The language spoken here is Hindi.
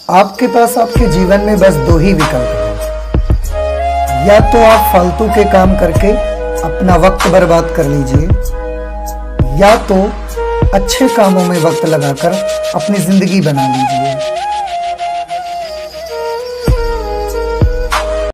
आपके पास आपके जीवन में बस दो ही विकल्प हैं। या तो आप फालतू के काम करके अपना वक्त बर्बाद कर लीजिए, या तो अच्छे कामों में वक्त लगाकर अपनी जिंदगी बना लीजिए।